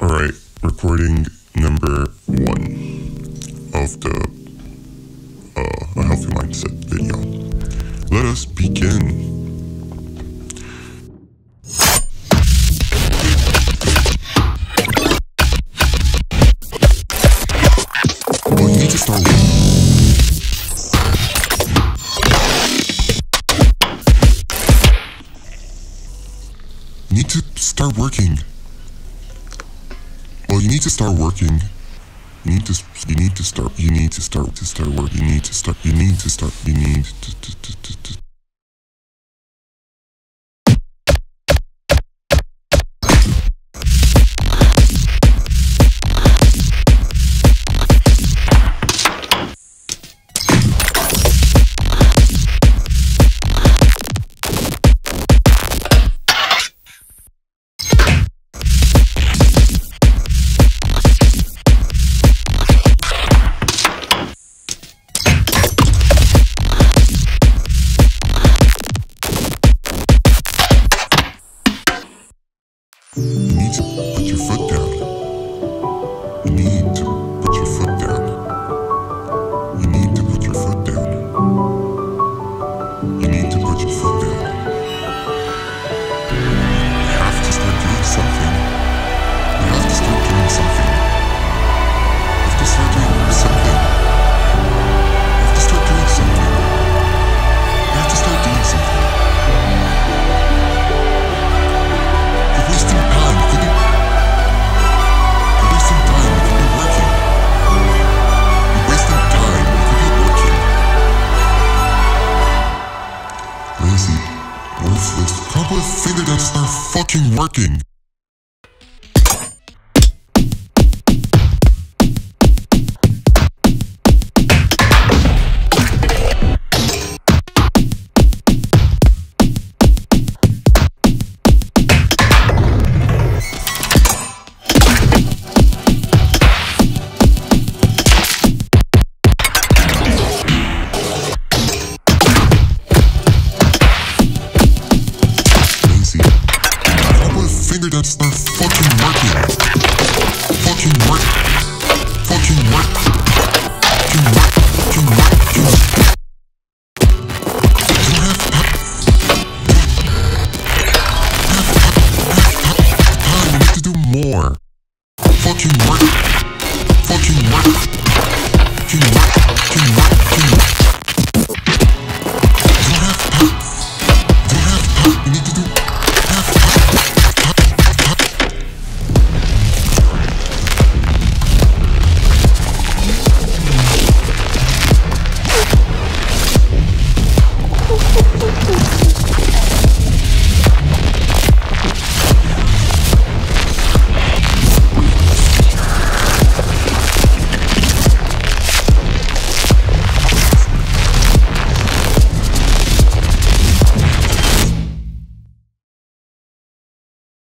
Alright, recording number 1 of the A Healthy Mindset video. Let us begin. Well, you need to start working. Well, you need to start working. You need to start working. You need to put your foot down. You need to put your foot down. You need to put your foot down. You need to put your foot down. You have to start doing something. You have to start doing something. You have to start doing something. You have to start doing something. You have to start doing something. You're wasting time. You're wasting time. You could be working. You're wasting time. You could be working. Lazy, worthless, probably figured out to start fucking working. That start fucking working. Fucking work. Fucking work. Fucking work. Fucking work. Fucking work. You don't have time. You need to do more. Fucking work.